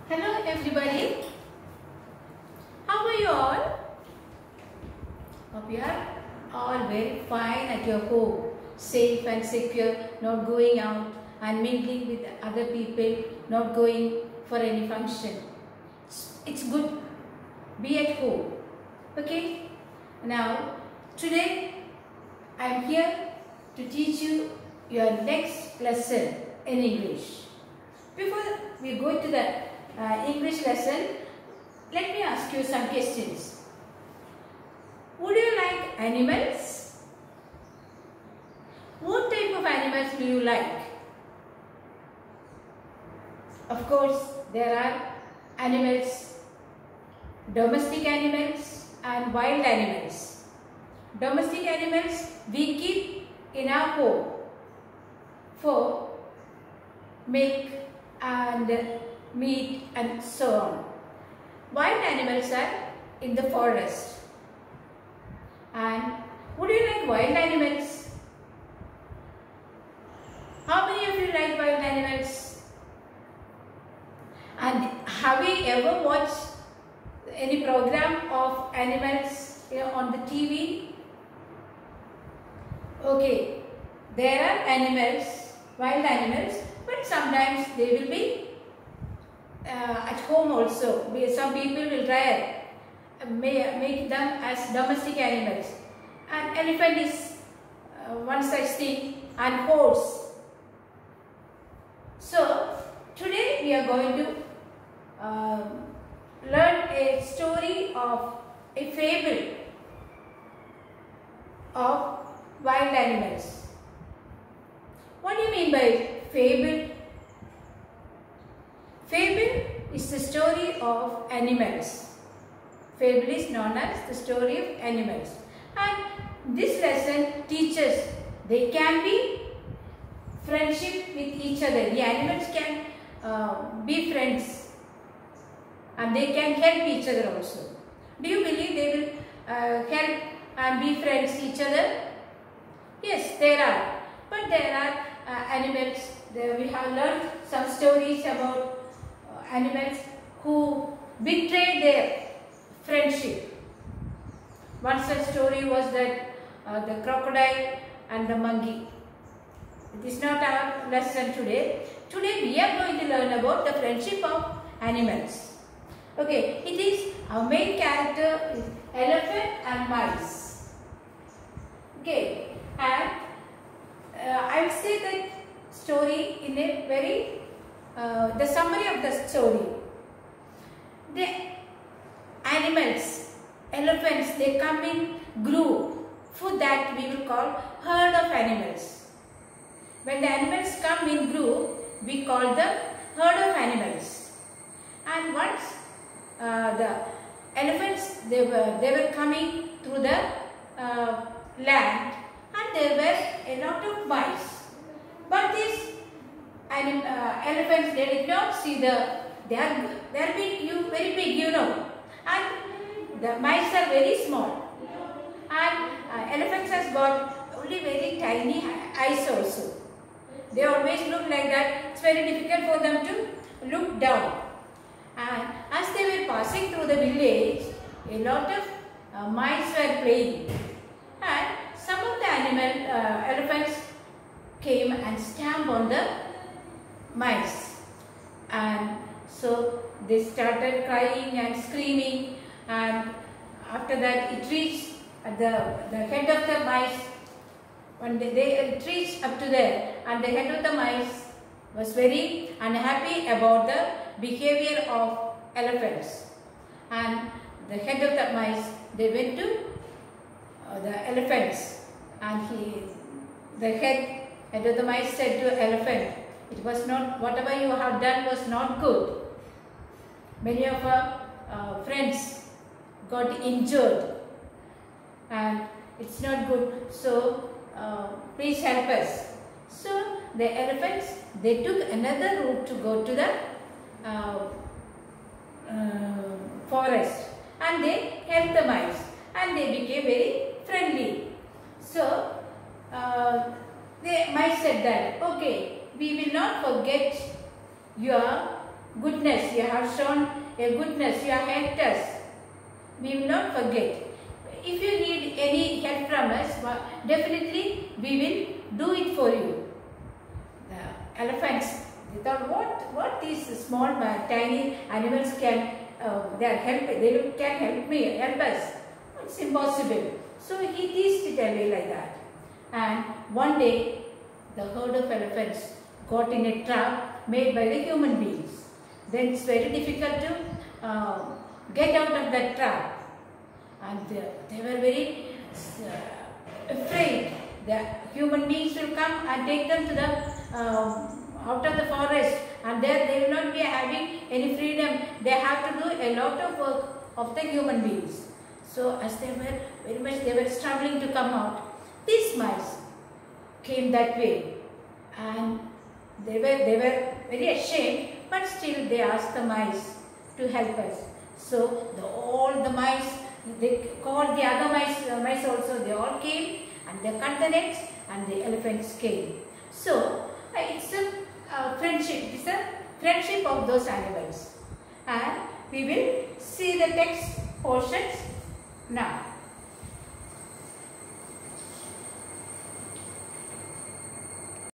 Hello everybody, how are you all? Hope you are all very fine at your home, safe and secure, not going out and mingling with other people, not going for any function. It's good, be at home, okay? Now, today I am here to teach you your next lesson in English. Before we go to the English lesson, let me ask you some questions. Would you like animals? What type of animals do you like? Of course, there are animals, domestic animals and wild animals. Domestic animals we keep in our home for milk and meat and so on. Wild animals are in the forest. And would you like wild animals? How many of you like wild animals? And have you ever watched any program of animals on the TV? Okay, there are animals, wild animals, but sometimes they will be at home also. Some people will try make them as domestic animals. An elephant is one such thing, and horse. So today we are going to learn a story of a fable of wild animals. What do you mean by fable? Fable is the story of animals. Fable is known as the story of animals. And this lesson teaches they can be friendship with each other. The animals can be friends and they can help each other also. Do you believe they will help and be friends each other? Yes, there are. But there are animals. We have learned some stories about animals who betrayed their friendship. One such story was that the crocodile and the monkey. It is not our lesson today. Today we are going to learn about the friendship of animals. Okay, it is our main character is elephant and mice. Okay, and I will say that story in a very the summary of the story. The animals, elephants, they come in group. For that we will call herd of animals. When the animals come in group, we call them herd of animals. And once the elephants, they were coming through the land, and there were a lot of mice. But these elephants, they did not see they are very big, you know, and the mice are very small, and elephants has got only very tiny eyes also. They always look like that. It's very difficult for them to look down. And as they were passing through the village, a lot of mice were playing, and some of the elephants came and stamped on the mice, and so they started crying and screaming, and after that it reached the head of the mice. When they reached up to there, and the head of the mice was very unhappy about the behavior of elephants, and the head of the mice, they went to the elephants, and the head of the mice said to elephant, it was not, whatever you have done was not good. Many of our friends got injured and it's not good. So please help us. So the elephants, they took another route to go to the forest, and they helped the mice, and they became very friendly. So the mice said that, okay, we will not forget your goodness, you have shown a goodness, you have helped us. We will not forget. If you need any help from us, definitely we will do it for you. The elephants, they thought, what these small tiny animals can, they can help us. It's impossible. So he teased it away like that. And one day, the herd of elephants got in a trap made by the human beings. Then it's very difficult to get out of that trap. And they were very afraid that human beings will come and take them to the out of the forest, and there they will not be having any freedom. They have to do a lot of work of the human beings. So as they were very much, they were struggling to come out. These mice came that way, and they were very ashamed, but still they asked the mice to help us. So all the mice, they called the other mice also, they all came and they cut the nets and the elephants came. So it's a friendship, it's a friendship of those animals. And we will see the text portions now.